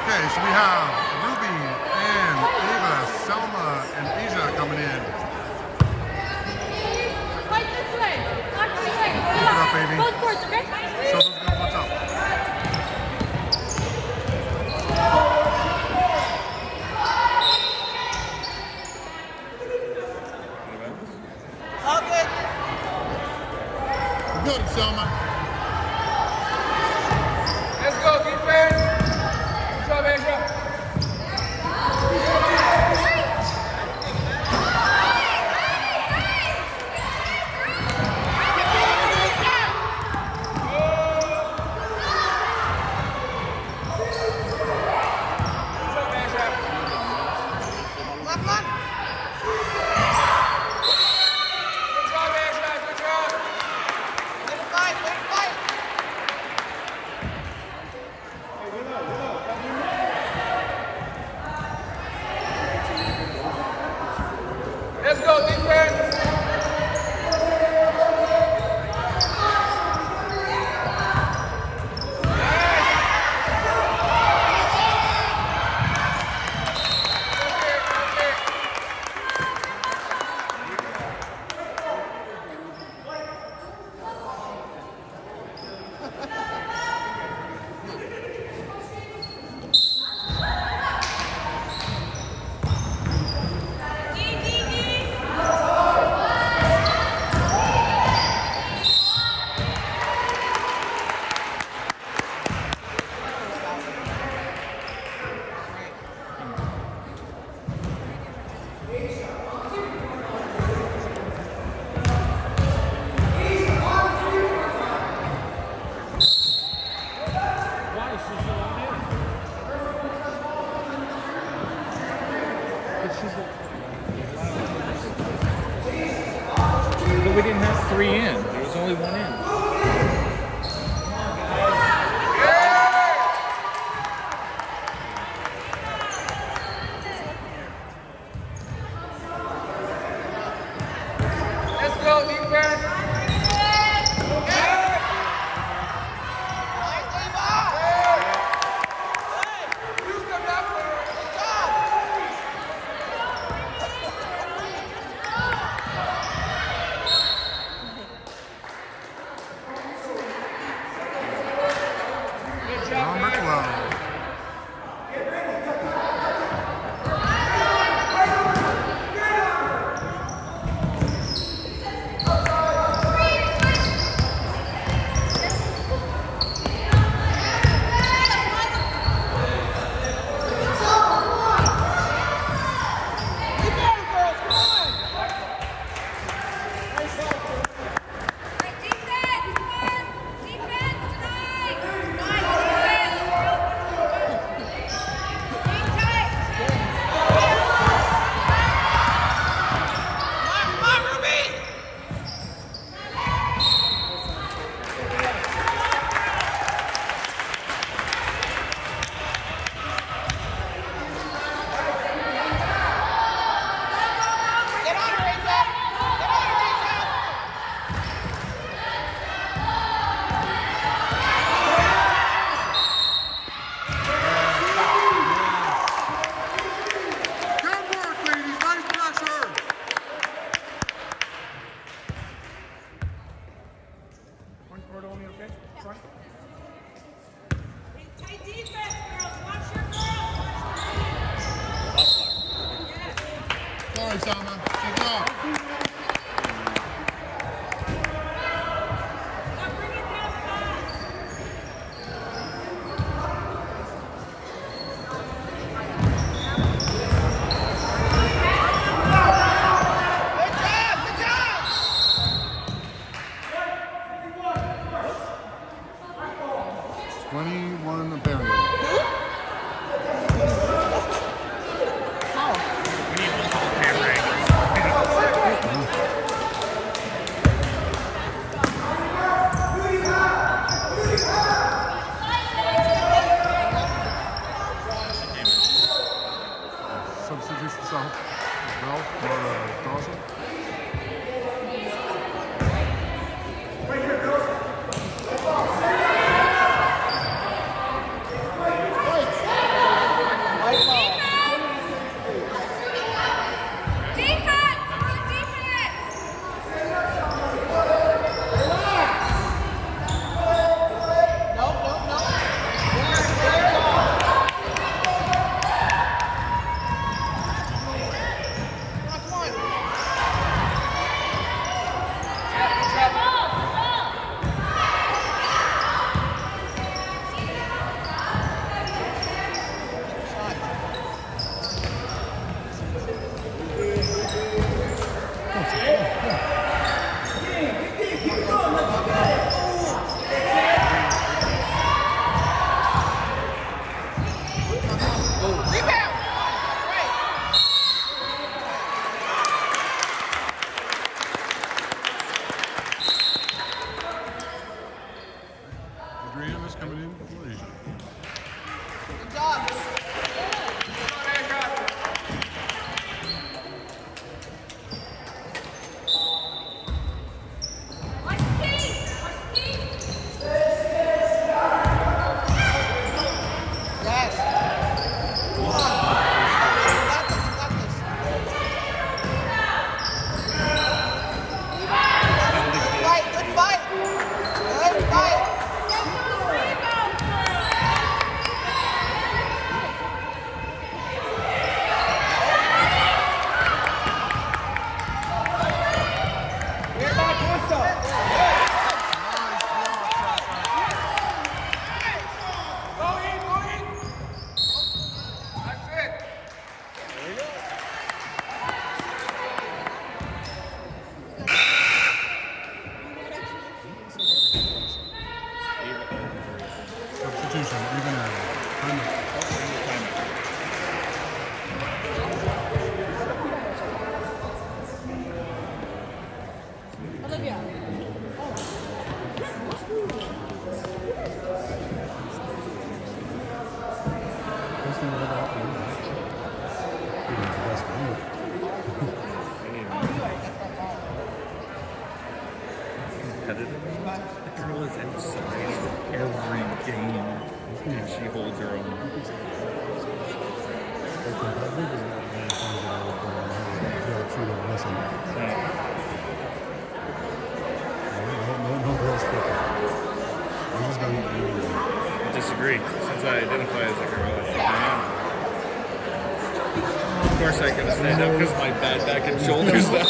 Okay, so we have Ruby and Ava, Selma and Asia coming in. Right this way. Not this way. What's up, baby? Both courts, okay? Show those girls what's up. Okay. Good, Selma. Let's go, defense. Good job, Asia. Let's go, defense! But we didn't have 3 in. There was only 1 in. Let's go, defense! Number 12. Good work, ladies. Nice pressure. One court only, okay? Front. Tight defense, girls. Watch your girls. Sorry, Selma. Good job. Now bring it down fast. Good job! 21 barrier. Substitution self. Ralph or Dawson. thing about that one. He was the best one. Competitive. The girl is emphasized every game, and she holds her own. No girls speaking. I'm just going to I disagree. Since I identify as a girl, I think I am. Of course, I gotta stand up because my bad back and shoulders now.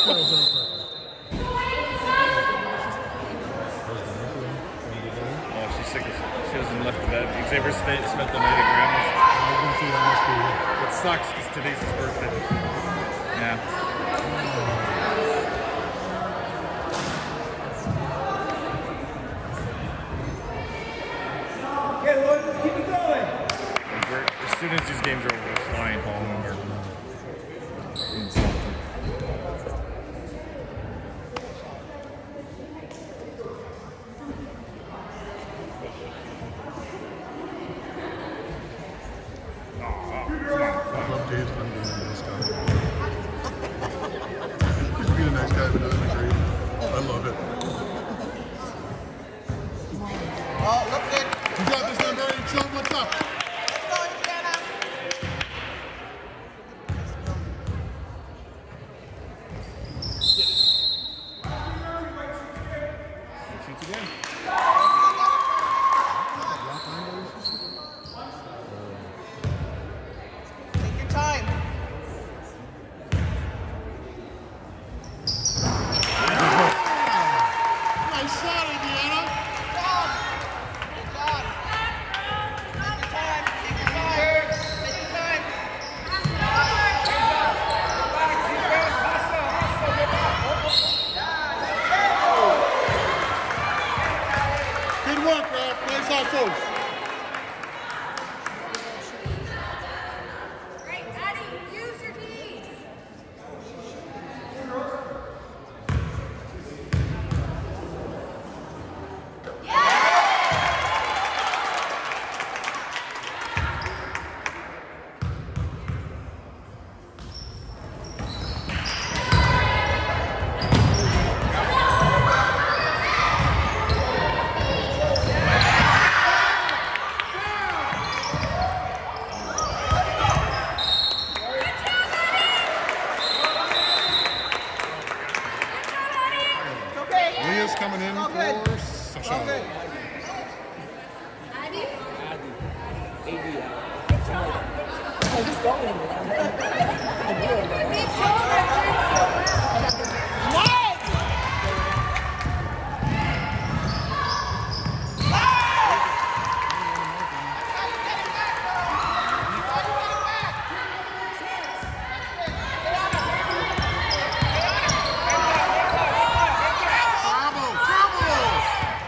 Oh, she's sick as she hasn't left the bed. Xavier spent the night at grandma's. It sucks because today's his birthday. Yeah. Okay, Lloyd, let's keep it going. As soon as these games are over, we're flying home and we're doing something. He's being a nice guy, but doesn't agree. I love it. Oh, look good. You got this, man, Barry. Show him what's up. Shoots again. Take your time. Nice shot, Indiana. Good job. Take your time. Take your time. Take your time. Good work, Ralph. Nice off folks. Great, Daddy. Use your knees. It's okay. Leah's coming in All good. for All Sasha. good. Daddy. Trouble, trouble.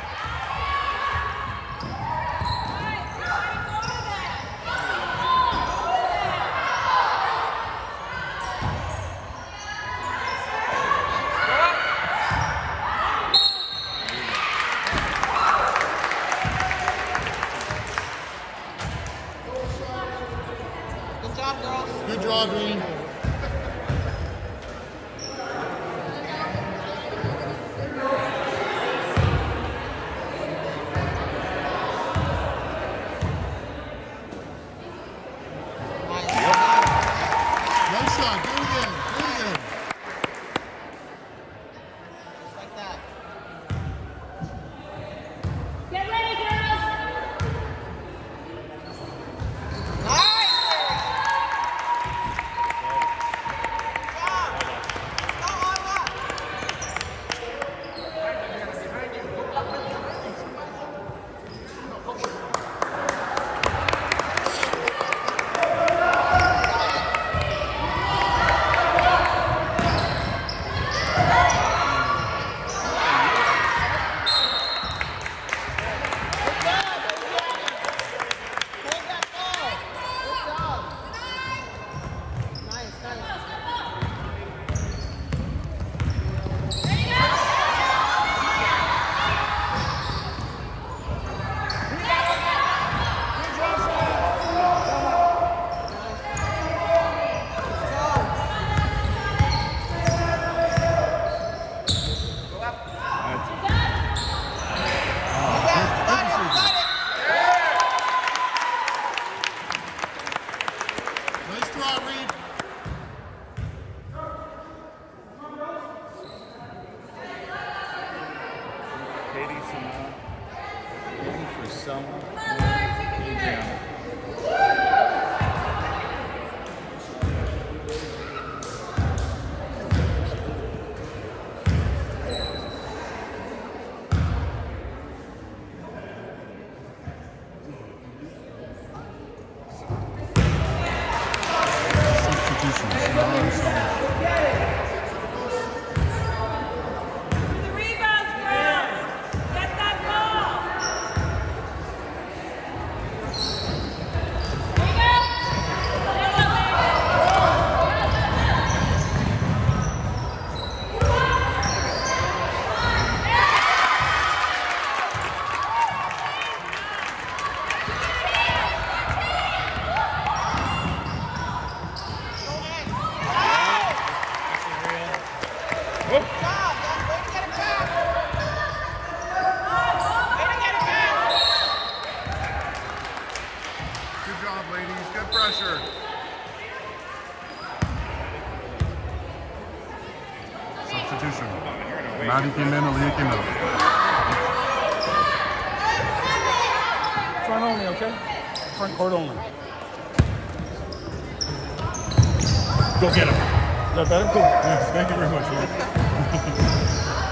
Good job, girls. Good draw, Green. Nice shot. Do it again. Do it again. Like that. Get ready, girls. Nice. draw, Reed. Katie Samara. Looking for Selma. Adriana. Substitutions. Now and Selma. The rebounds, girls. Get that ball. Here you go. Good job, Dad. Way to get it back. Way to get it back. Good job, ladies. Good pressure. Substitution. Maddie came in, Aaliyah came out. Front only, okay? Front court only. Go get him. Is that better? Cool. Yes, thank you very much, man.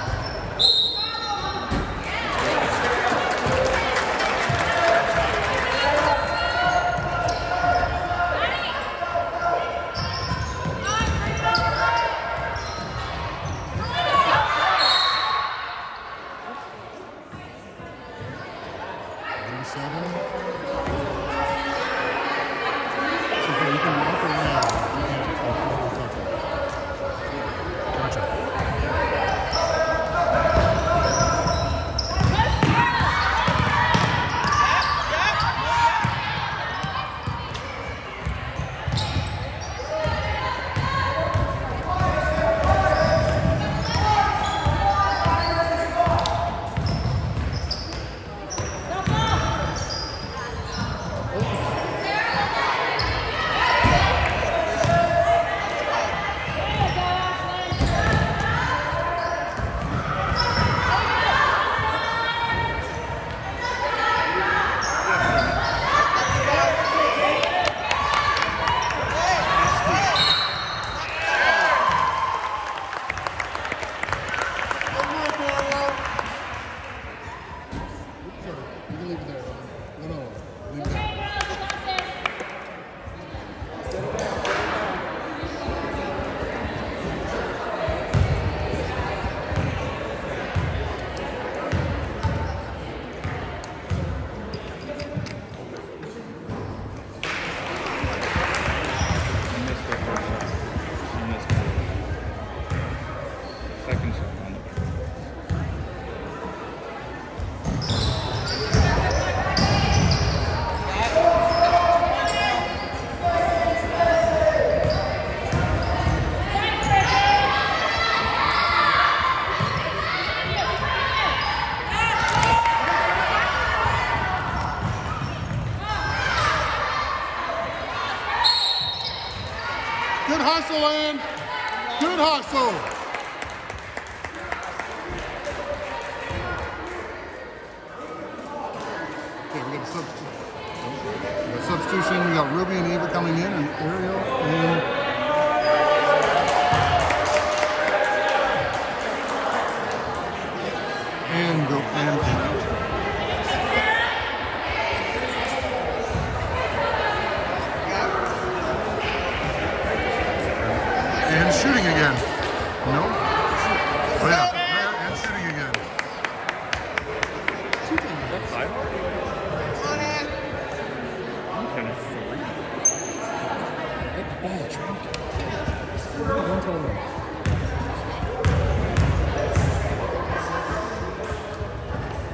Good hustle, Ann. Good hustle. Okay, we got a substitution. We got a substitution. We got Ruby and Ava coming in, and Ariel and And shooting again. No? Oh yeah, and shooting again. Come on, Ann. I'm kind of three. Get the ball, Trent. Don't tell them.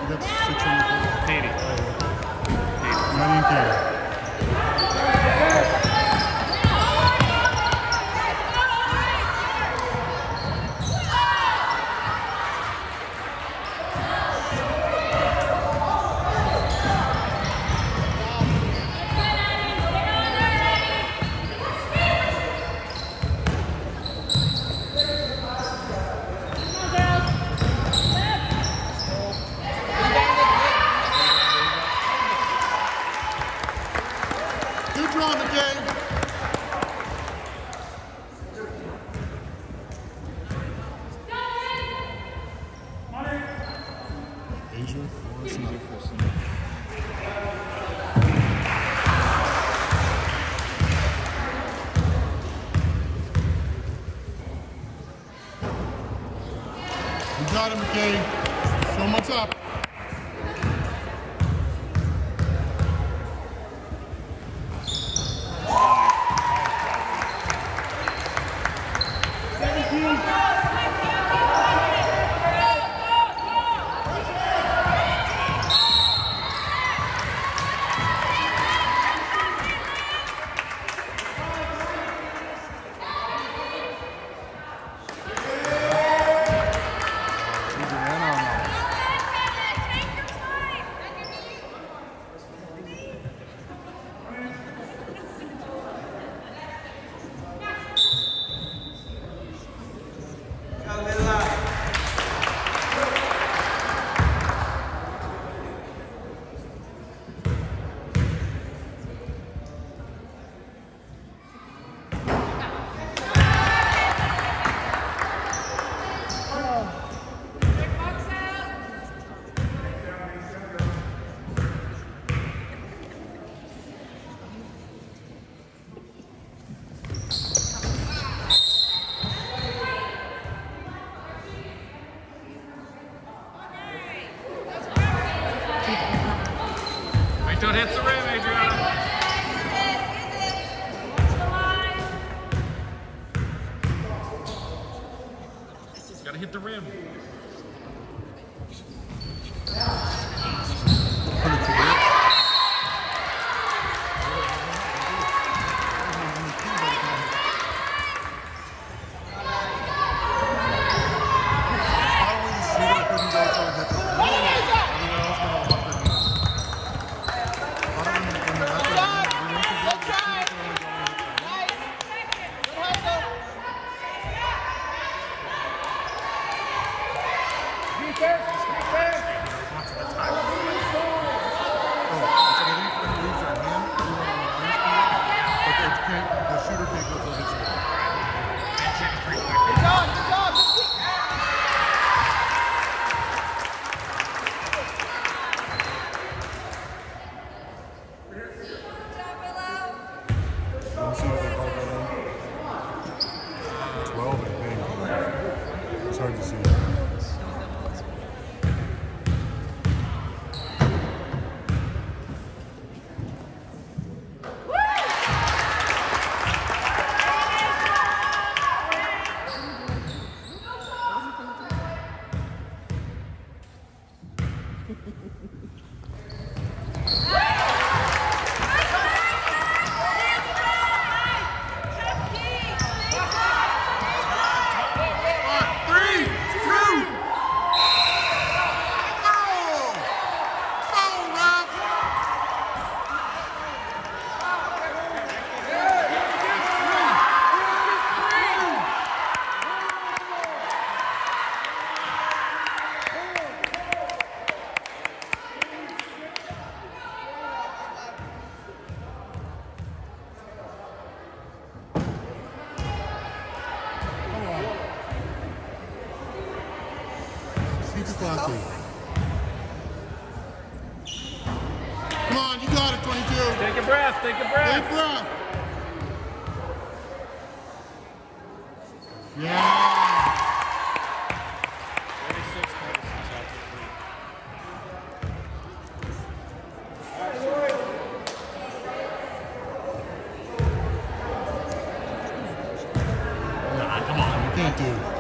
That's 600. Katie. Not even Katie. Good draw, McKay. Asia, Caesar Folsom. You got him, McKay. Show him what's up. Wait till it hits the rim, Adriana. Gotta hit the rim. It's hard to see. Classy. Come on, you got it, 22. Take a breath, take a breath. Take breath. Yeah. 36 points after 3. Nah, come on, you can't do it.